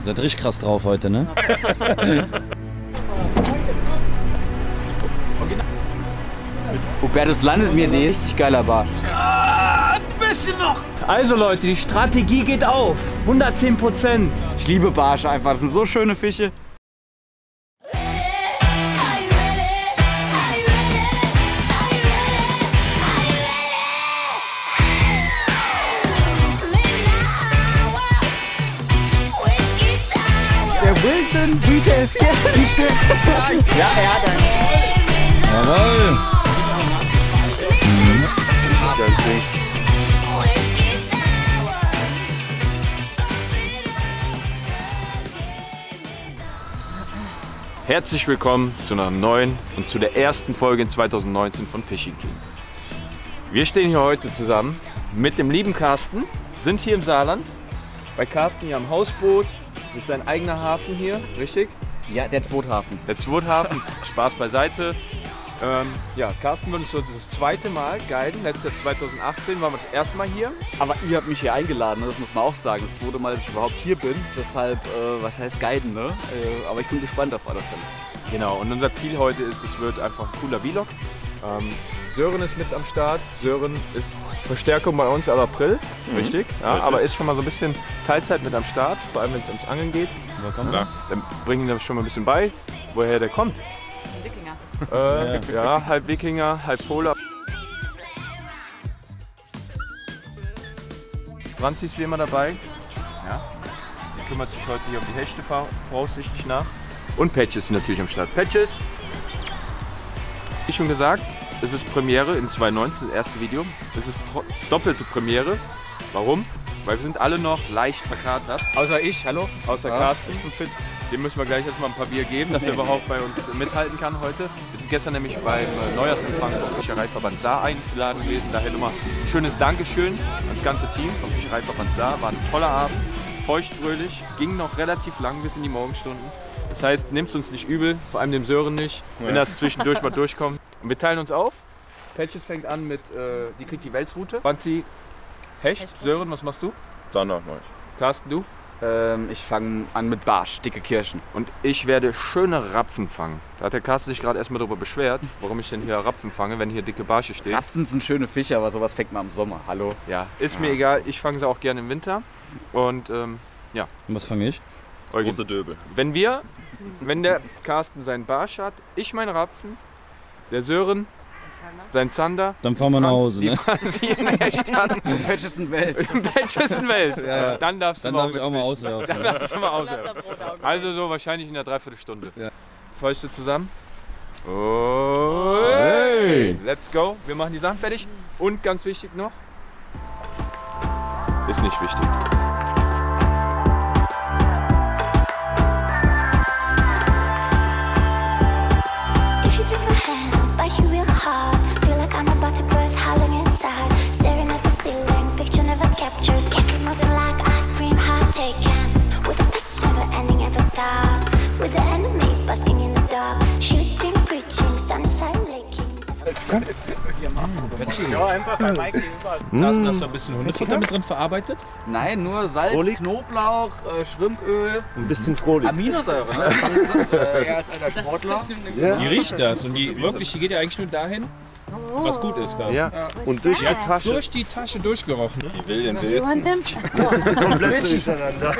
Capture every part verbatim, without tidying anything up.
Seid richtig krass drauf heute, ne? Hubertus landet mir nicht. Richtig geiler Barsch. Ah, ein bisschen noch. Also Leute, die Strategie geht auf. hundertzehn Prozent. Ich liebe Barsche einfach. Das sind so schöne Fische. Der Wilson B T S. Ja, er hat einen. Jawohl! Mhm. Herzlich willkommen zu einer neuen und zu der ersten Folge in zweitausendneunzehn von Fishing King. Wir stehen hier heute zusammen mit dem lieben Carsten, sind hier im Saarland, bei Carsten hier am Hausboot. Das ist sein eigener Hafen hier, richtig? Ja, der Zweithafen. Der Zweithafen, Spaß beiseite. Ähm, ja, Carsten wird uns so das zweite Mal guiden. Letztes Jahr zweitausendachtzehn waren wir das erste Mal hier. Aber ihr habt mich hier eingeladen, das muss man auch sagen. Das zweite Mal, dass ich überhaupt hier bin. Deshalb, äh, was heißt guiden, ne? Äh, aber ich bin gespannt auf alle Fälle. Genau, und unser Ziel heute ist, es wird einfach ein cooler Vlog. Ähm, Sören ist mit am Start. Sören ist Verstärkung bei uns ab April, mhm. richtig? Ja, richtig. Aber ist schon mal so ein bisschen Teilzeit mit am Start, vor allem wenn es ums Angeln geht. Ja, dann bringen wir ihm das schon mal ein bisschen bei, woher der kommt. Wikinger. Äh, ja. ja, halb Wikinger, halb Polar. Franzi ist wie immer dabei. Ja. Sie kümmert sich heute hier um die Hechte voraussichtlich nach. Und Patches ist natürlich am Start. Patches! Wie schon gesagt, es ist Premiere in zweitausendneunzehn, das erste Video. Es ist doppelte Premiere. Warum? Weil wir sind alle noch leicht verkatert. Außer ich, hallo? Außer ja. Carsten, ich bin fit. Dem müssen wir gleich erstmal ein paar Bier geben, dass er überhaupt bei uns mithalten kann heute. Wir sind gestern nämlich beim Neujahrsempfang vom Fischereiverband Saar eingeladen gewesen. Daher nochmal ein schönes Dankeschön ans ganze Team vom Fischereiverband Saar. War ein toller Abend, feuchtfröhlich, ging noch relativ lang bis in die Morgenstunden. Das heißt, nimm's uns nicht übel, vor allem dem Sören nicht, wenn das zwischendurch mal durchkommt. Und wir teilen uns auf. Patches fängt an mit, äh, die kriegt die Welsroute. Franzi, Hecht. Hecht. Sören, was machst du? Zander mach ich. Carsten, du? Ähm, ich fange an mit Barsch, dicke Kirschen. Und ich werde schöne Rapfen fangen. Da hat der Carsten sich gerade erstmal darüber beschwert, warum ich denn hier Rapfen fange, wenn hier dicke Barsche stehen. Rapfen sind schöne Fische, aber sowas fängt man im Sommer. Hallo? Ja, ist ja. mir egal. Ich fange sie auch gerne im Winter. Und ähm, ja. Und was fange ich? Eugen. Große Döbel. Wenn wir, wenn der Carsten seinen Barsch hat, ich meinen Rapfen, der Sören sein Zander, dann fahren wir nach Hause, ne? Die Franzi in Hecht hat. Patches in Wels. Patches in Wels. Ja. Dann darfst du dann mal, darf ich auch mal auswerfen. Dann darfst du mal auswerfen. Also so wahrscheinlich in einer Dreiviertelstunde. Ja. Fäuste zusammen. Oh, hey. Let's go. Wir machen die Sachen fertig. Und ganz wichtig noch, ist nicht wichtig. Ja, einfach bei Mike gegenüber. Carsten, hast du ein bisschen Hundefutter mit drin verarbeitet? Nein, nur Salz, Frohlich? Knoblauch, äh, Schrimpöl. Ein bisschen Frohlich. Aminosäure, ne? äh, er als alter Sportler. Ja. Die riecht das und die wirklich, die geht ja eigentlich nur dahin, was gut ist, Carsten. Ja, und durch die Tasche. Durch die Tasche durchgerochen. Die will den Wilson. Die sind komplett durcheinander.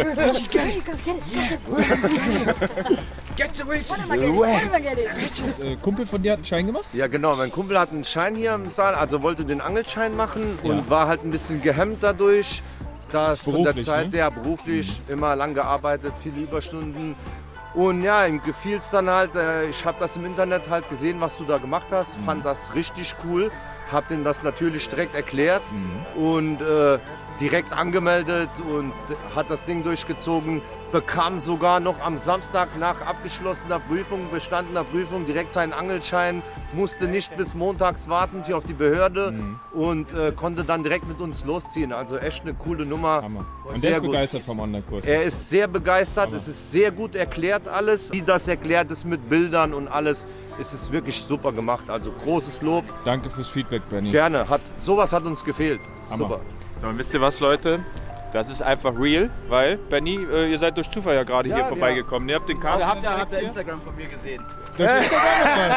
Get the Wilson! Äh, Kumpel von dir hat einen Schein gemacht? Ja genau, mein Kumpel hat einen Schein hier im Saal, also wollte den Angelschein machen und ja. war halt ein bisschen gehemmt dadurch, dass von der Zeit her ne? beruflich mhm. immer lang gearbeitet, viele Überstunden. Und ja, ihm gefiel es dann halt, ich habe das im Internet halt gesehen, was du da gemacht hast, mhm. fand das richtig cool, habe denen das natürlich direkt erklärt mhm. und äh, direkt angemeldet und hat das Ding durchgezogen, bekam sogar noch am Samstag nach abgeschlossener Prüfung, bestandener Prüfung direkt seinen Angelschein, musste nicht bis montags warten für auf die Behörde mhm. und äh, konnte dann direkt mit uns losziehen. Also echt eine coole Nummer. Hammer. Und der ist gut. begeistert vom Online-Kurs? Er ist sehr begeistert, Hammer. Es ist sehr gut erklärt alles. Wie das erklärt ist mit Bildern und alles, ist es wirklich super gemacht. Also großes Lob. Danke fürs Feedback, Benny. Gerne, hat, sowas hat uns gefehlt. Hammer. Super. So, und wisst ihr was, Leute? Das ist einfach real, weil, Benny, äh, ihr seid durch Zufall ja gerade Ja, hier ja. vorbeigekommen. Ihr habt den Carsten. Habt ihr, habt ihr Instagram von mir gesehen? Durch Instagram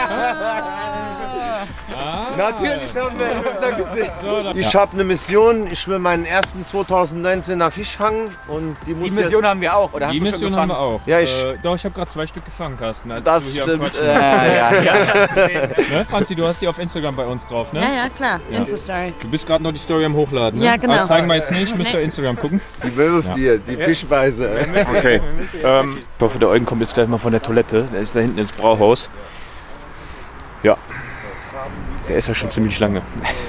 Natürlich haben wir Insta gesehen. so, dann- Ich habe eine Mission. Ich will meinen ersten zweitausendneunzehner Fisch fangen. Und die muss Die Mission haben wir auch, oder hast Die du schon Mission haben gefangen? wir auch. Ja, ich- äh, doch, ich habe gerade zwei Stück gefangen, Carsten. Als Das du hier am stimmt. Quatschen Äh, warst. ja, ja. Ne, Franzi, du hast die auf Instagram bei uns drauf, ne? Ja, ja, klar. Insta-Story. Du bist gerade noch die Story am Hochladen, ne? Ja, genau. Aber zeigen wir jetzt nicht, müsst ihr Nee. Instagram gucken. Die Wölflier, die Fischweise. Okay. Ähm, ich hoffe, der Eugen kommt jetzt gleich mal von der Toilette. Der ist da hinten ins Brauhaus. Ja. Der ist ja schon ziemlich lange.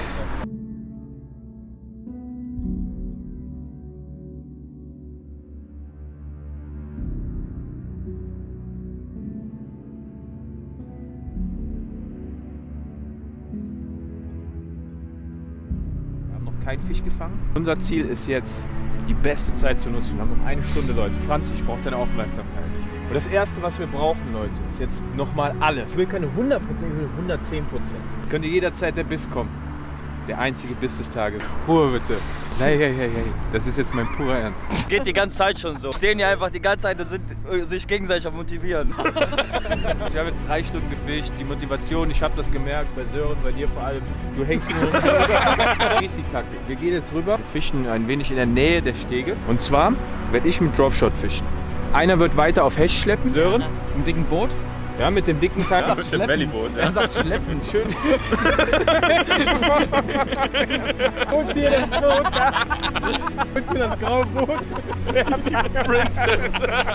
Wir haben noch keinen Fisch gefangen. Unser Ziel ist jetzt, die beste Zeit zu nutzen. Wir haben noch eine Stunde, Leute. Franzi, ich brauche deine Aufmerksamkeit. Und das Erste, was wir brauchen, Leute, ist jetzt nochmal alles. Ich will keine hundert Prozent, ich will hundertzehn Prozent. Könnte jederzeit der Biss kommen. Der einzige Biss des Tages. Ruhe bitte. Hey, hey, hey, hey. Das ist jetzt mein purer Ernst. Geht die ganze Zeit schon so. Stehen hier einfach die ganze Zeit und sind äh, sich gegenseitig am motivieren. Wir haben jetzt drei Stunden gefischt. Die Motivation, ich habe das gemerkt, bei Sören, bei dir vor allem. Du hängst nur. Wie ist die Taktik? Wir gehen jetzt rüber, wir fischen ein wenig in der Nähe der Stege. Und zwar werde ich mit Dropshot fischen. Einer wird weiter auf Hecht schleppen. Sören, Im dicken Boot? ja, mit dem dicken Teil. Er sagt schleppen. Er sagt schleppen. Schön. Und hier das Boot. Und hier das graue Boot. Princess.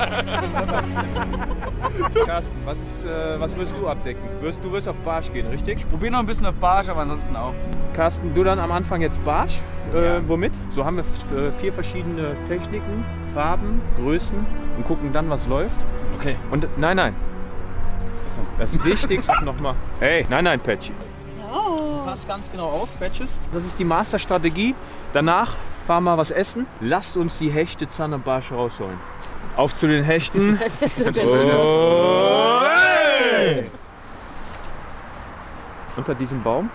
Carsten, was, ist, äh, was wirst du abdecken? Wirst, du wirst auf Barsch gehen, richtig? Probier noch ein bisschen auf Barsch, aber ansonsten auch. Carsten, du dann am Anfang jetzt Barsch. Äh, womit? So haben wir äh, vier verschiedene Techniken, Farben, Größen und gucken dann, was läuft. Okay. Und nein, nein. Das Wichtigste ist nochmal. Hey, nein, nein, Patchy. Pass ganz genau auf, Patches. Das ist die Masterstrategie. Danach fahren wir was essen. Lasst uns die Hechte, Zahn und Barsch rausholen. Auf zu den Hechten. Oh, hey! Unter diesem Baum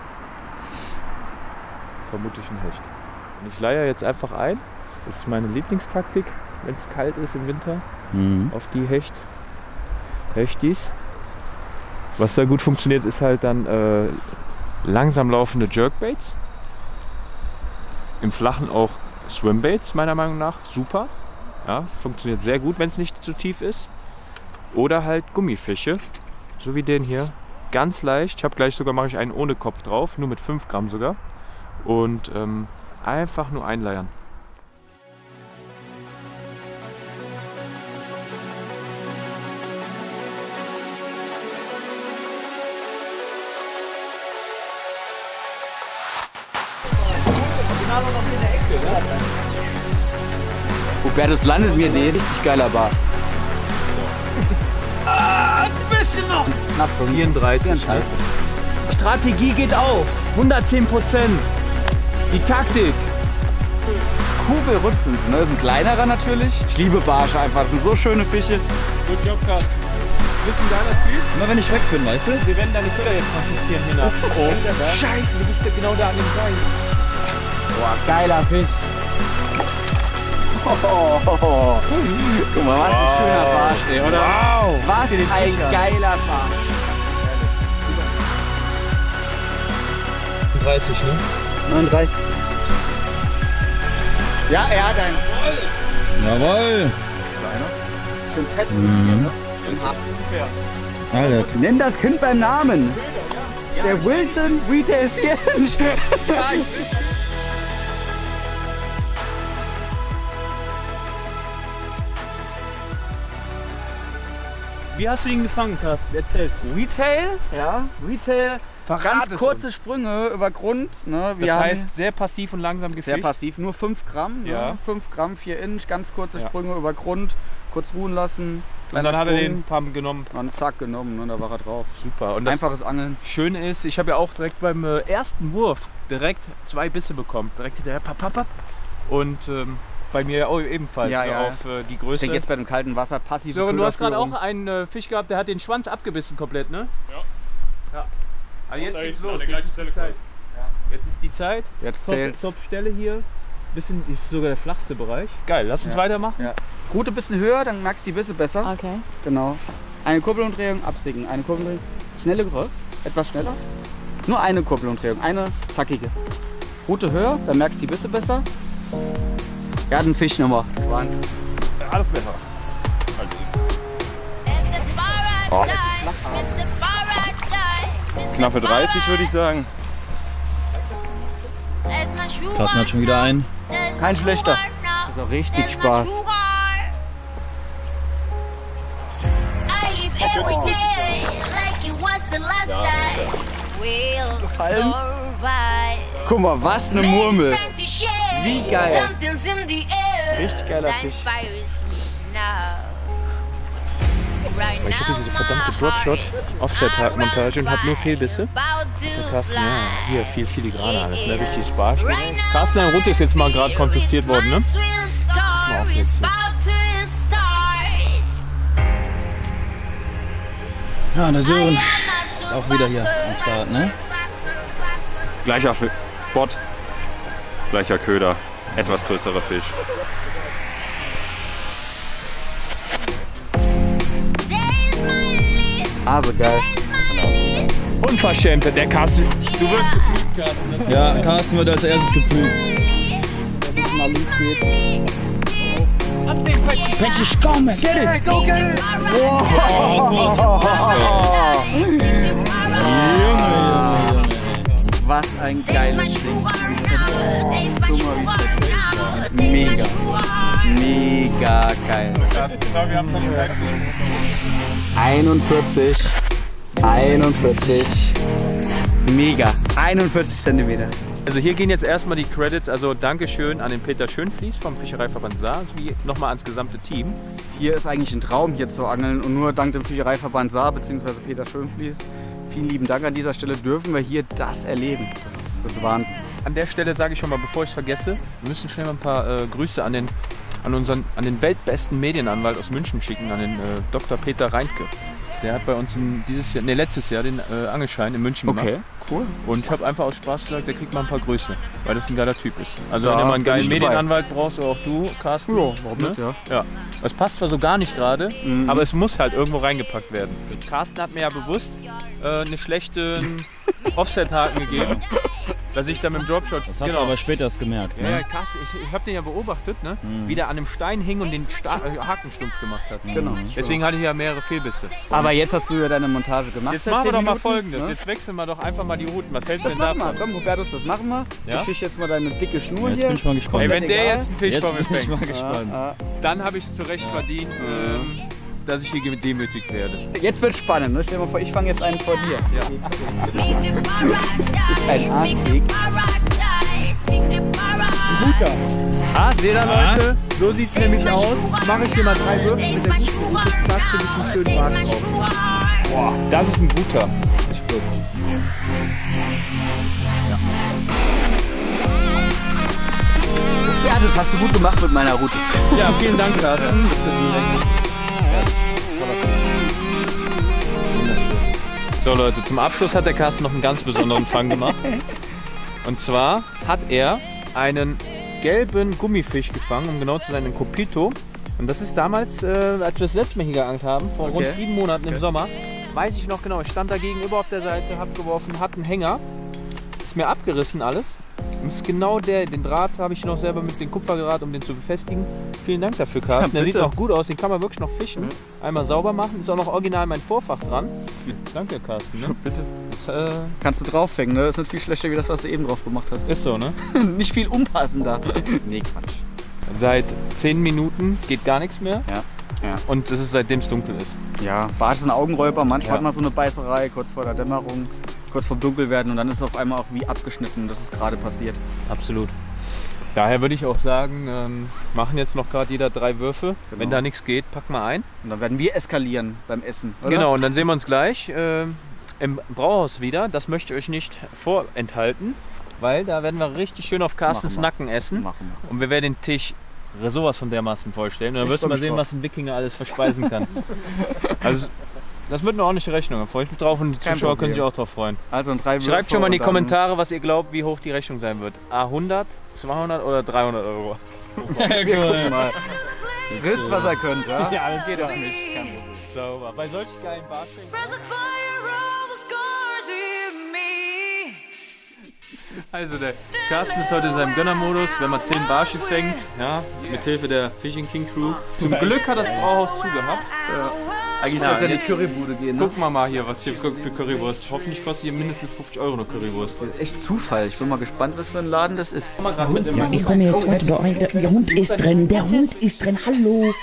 vermute ich einen Hecht. Und ich leier jetzt einfach ein. Das ist meine Lieblingstaktik, wenn es kalt ist im Winter. Auf die Hecht. Hechtis. Was da gut funktioniert, ist halt dann äh, langsam laufende Jerkbaits. Im Flachen auch Swimbaits, meiner Meinung nach. Super. Ja, funktioniert sehr gut, wenn es nicht zu tief ist. Oder halt Gummifische, so wie den hier. Ganz leicht. Ich habe gleich sogar, mache ich einen ohne Kopf drauf, nur mit fünf Gramm sogar. Und ähm, einfach nur einleiern. Hubertus landet mir den richtig geiler Bar. Ah, ein bisschen noch. Knapp vierunddreißig. Ne? Strategie geht auf. hundertzehn Prozent. Die Taktik. Kugelrutzen. Ne, das ist ein kleinerer natürlich. Ich liebe Barsche einfach. Das sind so schöne Fische. Gut Job, Carsten. Bist du deiner Spiel? Immer wenn ich weg bin, weißt du? Wir werden deine Köder jetzt mal fixieren hier nach. Oh, Scheiße, du bist ja genau da an dem Seil. Boah, geiler Fisch. Oh, oh, oh. Guck mal, was ein schöner Barsch, ey, oder? Wow! Was ein geiler Barsch. dreißig, ne? neununddreißig. Ja, er hat einen. Jawohl! Schön fetzen hier, ne? Alter. Nenn das Kind beim Namen. Der Wilson Retail vier Inch. Wie hast du ihn gefangen, Carsten? Erzähl's. Retail, ja, Retail. Verrat Ganz es kurze uns. Sprünge über Grund. Ne? Wir Das haben heißt, sehr passiv und langsam gefischt. sehr passiv, nur fünf Gramm. Ja. Ne? fünf Gramm, vier Inch, ganz kurze Ja. Sprünge über Grund, kurz ruhen lassen. Und dann hat er den paar genommen. Dann zack genommen, ne? Da war er drauf. Super. Und das Einfaches Angeln. Schöne ist, ich habe ja auch direkt beim äh, ersten Wurf direkt zwei Bisse bekommen. Direkt hinterher, papp, papp, papp. Und ähm, bei mir auch ebenfalls Ja, ne, ja. auf äh, die Ich Größe. denke jetzt bei dem kalten Wasser passiv. Sören, du hast gerade auch einen äh, Fisch gehabt, der hat den Schwanz abgebissen komplett, ne? Ja. Ja. Also jetzt geht's los. Jetzt ist die Zeit. Ja. Jetzt ist die Zeit. Jetzt Top, zählt's. Top Stelle hier. bisschen ist sogar der flachste Bereich. Geil, lass uns ja. weitermachen. Ja. Rute ein bisschen höher, dann merkst du die Bisse besser. Okay. Genau. Eine Kurbelumdrehung, absägen. Eine Kurbelumdrehung, schnelle Griff, etwas schneller. Nur eine Kurbelumdrehung, eine zackige. Rute höher, dann merkst du die Bisse besser. Er hat einen Fisch nochmal. Alles besser. Oh. Knappe dreißig würde ich sagen. Carsten hat schon wieder einen. Kein schlechter. Also richtig Spaß. Gefallen? Guck mal, was eine Murmel. Wie geil. Richtig geiler Fisch. Ich hatte diese verdammte Dropshot Offset-Montage und habe nur Fehlbisse. Und Carsten, ja, hier viel filigraner alles, ne? Richtig Spaß. Carsten, deine Route ist jetzt mal gerade kontestiert worden, ne? Mal auf jetzt hier. Ja, der Sören ist auch wieder hier am Start, ne? Gleicher Spot, gleicher Köder, etwas größerer Fisch. Ah, so geil. Unverschämt, der Carsten. Du wirst geflügt, Carsten. Das Ja, Carsten wird als erstes geflügt. Patchy, komm, get it! Go get it! Was ein geiles Ding. Mega. Mega geil. wir haben keine Zeit. einundvierzig. einundvierzig. Mega. einundvierzig Zentimeter. Also hier gehen jetzt erstmal die Credits, also Dankeschön an den Peter Schönfließ vom Fischereiverband Saar, sowie nochmal ans gesamte Team. Hier ist eigentlich ein Traum, hier zu angeln, und nur dank dem Fischereiverband Saar bzw. Peter Schönfließ. Vielen lieben Dank an dieser Stelle, dürfen wir hier das erleben. Das ist, das ist Wahnsinn. An der Stelle sage ich schon mal, bevor ich es vergesse, wir müssen schnell mal ein paar äh, Grüße an den, an, unseren, an den weltbesten Medienanwalt aus München schicken, an den äh, Doktor Peter Reintke. Der hat bei uns in dieses Jahr, nee, letztes Jahr den äh, Angelschein in München gemacht. Okay, cool. Und ich habe einfach aus Spaß gesagt, der kriegt mal ein paar Grüße, weil das ein geiler Typ ist. Also Ja, wenn du mal einen bin geilen ich dabei. Medienanwalt brauchst, oder auch du, Carsten. Ja, warum nicht, ne? ja. ja. Das passt zwar so gar nicht gerade, Mhm. aber es muss halt irgendwo reingepackt werden. Carsten hat mir ja bewusst äh, eine schlechte Offset-Haken gegeben, dass ich da mit dem Dropshot... Das hast du aber später erst gemerkt, Ja, ja, ne? Carsten, ich, ich habe den ja beobachtet, ne? wie der an dem Stein hing und den Sta äh, Hakenstumpf gemacht hat. Genau. Deswegen hatte ich ja mehrere Fehlbisse. Aber jetzt hast du ja deine Montage gemacht. Jetzt seit machen wir zehn doch mal Minuten, Folgendes. ne? Jetzt wechseln wir doch einfach mal die Routen. Was hältst du Das denn machen wir. davon? Komm, Hubertus, das machen wir. Ja? Ich fische jetzt mal deine dicke Schnur Jetzt hier. bin ich mal gespannt. Ey, wenn der egal. jetzt einen Fisch Jetzt vor mir bin ich mal fängt, gespannt. Ah, dann habe ich es zu Recht verdient, ähm, dass ich hier gedemütigt werde. jetzt wird spannend. Ne? Stell dir mal vor, ich fange jetzt einen vor dir. Ja. Ist ein Arschweg. Guter. Ah, seht ihr, Ja. Leute? So sieht es nämlich aus. Jetzt mache ich hier mal drei Würfel mit der guten Route. Zack, finde ich einen schönen Wagen drauf. Boah, das ist ein guter. Richtig gut. Ja, das hast du gut gemacht mit meiner Route. Ja, vielen Dank, Carsten. Das ist so, Leute, zum Abschluss hat der Carsten noch einen ganz besonderen Fang gemacht. Und zwar hat er einen gelben Gummifisch gefangen, um genau zu sein, einen Copito. Und das ist damals, äh, als wir das letzte Mal hier geangelt haben, vor Okay. rund sieben Monaten im Sommer, weiß ich noch genau. Ich stand da gegenüber auf der Seite, hab geworfen, hat einen Hänger, ist mir abgerissen alles. Und das ist genau der, den Draht habe ich noch selber mit dem Kupferdraht, um den zu befestigen. Vielen Dank dafür, Carsten. Der sieht bitte. noch gut aus, den kann man wirklich noch fischen. Einmal sauber machen, ist auch noch original mein Vorfach dran. Danke, Carsten. Ne? Bitte. Das, äh, Kannst du draufhängen, ne? Das ist nicht viel schlechter wie das, was du eben drauf gemacht hast. ist so, ne? Nicht viel unpassender. Nee, Quatsch. Seit zehn Minuten geht gar nichts mehr. Ja. Ja. Und das ist seitdem es dunkel ist. Ja, Barsch ist ein Augenräuber. Manchmal Ja. hat man so eine Beißerei kurz vor der Dämmerung, kurz vorm Dunkelwerden, und dann ist es auf einmal auch wie abgeschnitten. Das ist gerade passiert. Absolut. Daher würde ich auch sagen, ähm, machen jetzt noch gerade jeder drei Würfe. Genau. Wenn da nichts geht, pack mal ein. Und dann werden wir eskalieren beim Essen, oder? Genau, und dann sehen wir uns gleich äh, im Brauhaus wieder. Das möchte ich euch nicht vorenthalten, weil da werden wir richtig schön auf Carstens Machen wir. Nacken essen. Machen wir. Und wir werden den Tisch sowas von dermaßen vollstellen. Und dann Ich wirst du freu mal mich sehen, drauf. was ein Wikinger alles verspeisen kann. Also Das wird eine ordentliche Rechnung, da freue ich mich drauf und die Kein Zuschauer Problem. können sich auch drauf freuen. Also drei Schreibt schon mal in die Kommentare, was ihr glaubt, wie hoch die Rechnung sein wird. A hundert, zweihundert oder dreihundert Euro. Guck mal. Wisst, was er könnt, ja? Ja, das geht doch nicht. Kein Problem. Sauber. Bei solchen geilen Barschenken. Also der Carsten ist heute in seinem Gönnermodus, wenn man zehn Barsche fängt, ja, mit Hilfe der Fishing King Crew. Zum Glück hat das Brauhaus zugehabt. Ja. Eigentlich Ja, soll es ja in die jetzt Currybude gehen. Ne? Gucken wir mal hier, was hier für für Currywurst. Hoffentlich kostet hier mindestens fünfzig Euro eine Currywurst. Echt Zufall. Ich bin mal gespannt, was für ein Laden das ist. Ja, ich komme jetzt heute da rein. Der, der Hund ist drin. Der Hund ist drin. Hallo.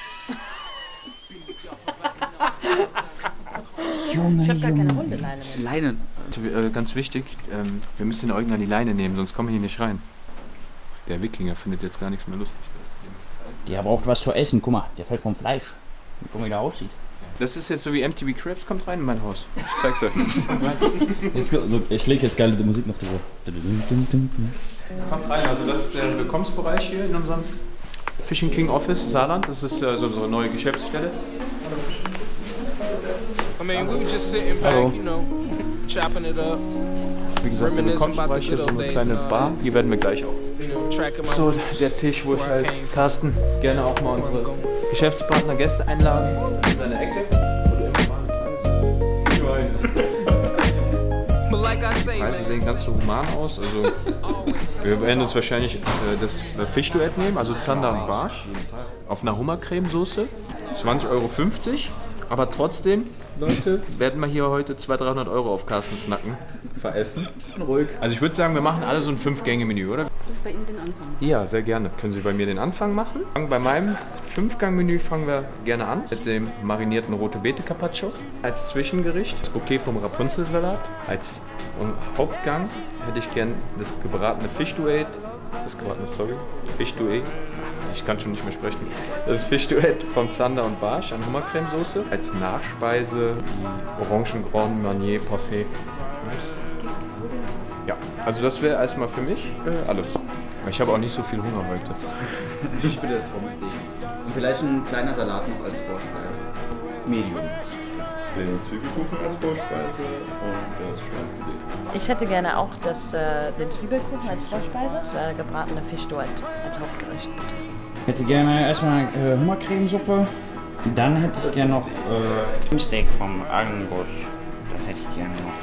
Junge, Ich habe gar keine Junge. Hundeleine mehr. Leine. Äh, ganz wichtig, ähm, wir müssen den Eugen an die Leine nehmen, sonst kommen wir hier nicht rein. Der Wikinger findet jetzt gar nichts mehr lustig. Der braucht was zu essen. Guck mal, der fällt vom Fleisch. Guck mal, wie der aussieht. Das ist jetzt so wie M T V Cribs, kommt rein in mein Haus. Ich zeig's euch. Jetzt, so, ich lege jetzt geile Musik noch drüber. Kommt rein, also das ist der Willkommensbereich hier in unserem Fishing King Office Saarland. Das ist äh, so unsere neue Geschäftsstelle. I mean, we were just sitting back, you know, chopping it up, Wie gesagt, der Willkommensbereich hier ist so eine kleine Bar. Hier werden wir gleich auch. you know, tracking my So, der Tisch, wo ich halt Carsten gerne auch mal unsere Geschäftspartner, Gäste einladen. In seine Ecke. But like I say, Die Preise sehen ganz so human aus. Also, wir werden uns wahrscheinlich äh, das äh, Fischduett nehmen, also Zander und Barsch. Auf einer Hummercremesoße. zwanzig Euro fünfzig. Aber trotzdem, Leute, werden wir hier heute zweihundert, dreihundert Euro auf Carstens Nacken veressen. Ruhig. Also ich würde sagen, wir machen alle so ein Fünf-Gänge-Menü, oder? Soll ich bei Ihnen den Anfang machen? Ja, sehr gerne. Können Sie bei mir den Anfang machen? Bei meinem Fünf-Gang-Menü fangen wir gerne an mit dem marinierten rote Beete Carpaccio. Als Zwischengericht das Bouquet vom Rapunzelsalat. Als Hauptgang hätte ich gern das gebratene Fischduett. Das gebratene, sorry, Fischduett. Ich kann schon nicht mehr sprechen. Das Fischduett vom Zander und Barsch an Hummercremesoße. Als Nachspeise die Orangen Grand Marnier Parfait. Ja, also das wäre erstmal für mich äh, alles. Ich habe auch nicht so viel Hunger heute. Ich bin jetzt Rumpsteak. Und vielleicht ein kleiner Salat noch als Vorspeise. Medium. Den Zwiebelkuchen als Vorspeise und das Schweinefilet. Ich hätte gerne auch das, äh, den Zwiebelkuchen als Vorspeise, das äh, gebratene Fischduett als Hauptgericht, bitte. Ich hätte gerne erstmal äh, Hummercremesuppe. Dann hätte ich gerne noch äh, Steak vom Angus. Das hätte ich gerne noch.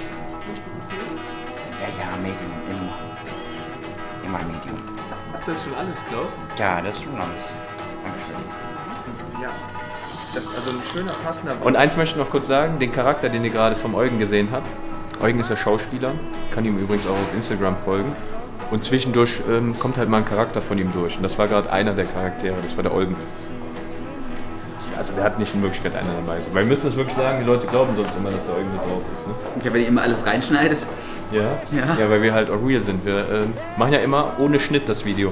Ja, ja, Medium. Immer, immer Medium. Ist das schon alles, Klaus? Ja, das ist schon alles. Dankeschön. Ja. Das ist also ein schöner, passender. Und eins möchte ich noch kurz sagen, den Charakter, den ihr gerade vom Eugen gesehen habt. Eugen ist ja Schauspieler, kann ihm übrigens auch auf Instagram folgen. Und zwischendurch ähm, kommt halt mal ein Charakter von ihm durch. Und das war gerade einer der Charaktere, das war der Eugen. Also der hat nicht in Wirklichkeit einer dabei. Weil wir müssen das wirklich sagen, die Leute glauben sonst immer, dass der Eugen so drauf ist. Ne? Ja, wenn ihr immer alles reinschneidet. Ja? Ja. Ja, weil wir halt auch real sind. Wir äh, machen ja immer ohne Schnitt das Video.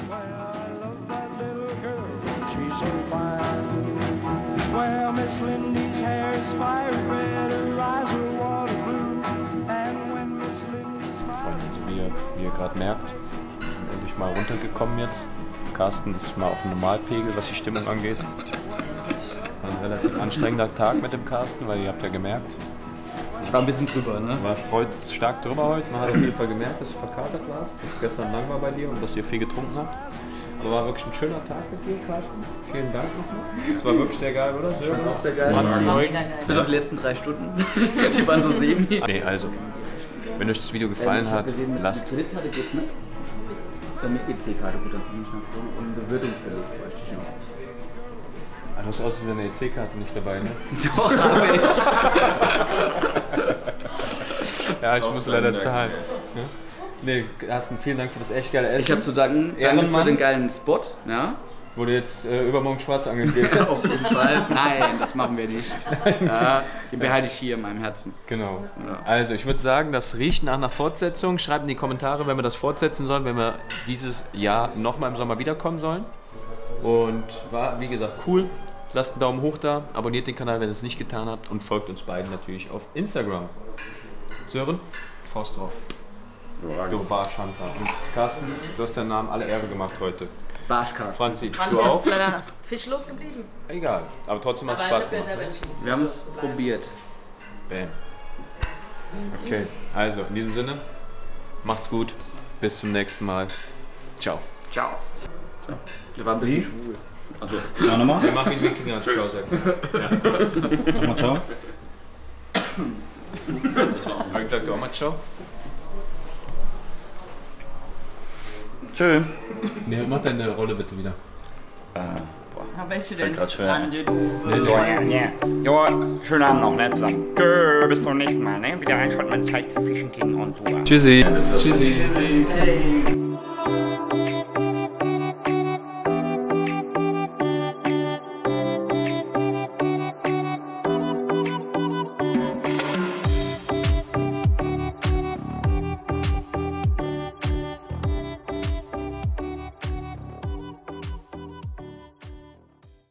Freunde, so wie ihr, wie ihr gerade merkt, wir sind endlich mal runtergekommen jetzt. Carsten ist mal auf dem Normalpegel, was die Stimmung angeht. War ein relativ anstrengender Tag mit dem Carsten, weil ihr habt ja gemerkt, Ich war ein bisschen drüber, ne? du warst heute stark drüber heute. Man hat auf jeden Fall gemerkt, dass du verkatert warst, dass es gestern lang war bei dir und dass ihr viel getrunken habt. Aber war wirklich ein schöner Tag mit dir, Carsten. Vielen Dank nochmal. Es war wirklich sehr geil, oder? Ich fand's auch sehr geil. Franzi, Eugen. Bis auf die letzten drei Stunden. Die waren so semi. Nee, also, wenn euch das Video gefallen hat, lasst. Kreditkarte geht's, ne? Mit E C-Karte, gut, dann komme ich nach vorne. Und Bewirtungsgeld bräuchte ich noch. Ah, du hast aus wie eine E C-Karte nicht dabei, ne? Doch, habe ich. Ja, ich muss leider zahlen. Ja? Nee, Carsten, vielen Dank für das echt geile Essen. Ich habe zu danken, danke für den geilen Spot, ja. Wo du jetzt äh, übermorgen schwarz angehst. Auf jeden Fall. Nein, das machen wir nicht. Ja, den behalte ich hier in meinem Herzen. Genau. Ja. Also, ich würde sagen, das riecht nach einer Fortsetzung. Schreibt in die Kommentare, wenn wir das fortsetzen sollen, wenn wir dieses Jahr nochmal im Sommer wiederkommen sollen. Und war, wie gesagt, cool. Lasst einen Daumen hoch da, abonniert den Kanal, wenn ihr es nicht getan habt und folgt uns beiden natürlich auf Instagram. Sören, Faust drauf. Du Barschhunter. Und Carsten, du hast deinen Namen alle Ehre gemacht heute. Barschkasten. Franzi, Franzi du hat auch? leider fischlos geblieben. Egal, aber trotzdem hat es Aber Spaß ich hab ja gemacht. selber entschieden. Wir haben es probiert. Bam. Okay, also in diesem Sinne, macht's gut, bis zum nächsten Mal. Ciao. Ciao. Ciao. Der war ein bisschen schwul. Also, ja, nochmal? Wir machen ihn Wikinger als Ciao sagen. Ja. Nochmal ciao. Habe ich gesagt, auch mal ciao? Tschö. Nee, mach deine Rolle bitte wieder. Äh, Aber welche denn? grad schwer. Ande, du. Ja, ja, ja. Jo, schönen Abend noch, ne, zusammen. Tschö, bis zum nächsten Mal, ne? Wieder einschalten, wenn es heißt Fischen King on Tour. Tschüssi. Tschüssi. Tschüssi. Hey.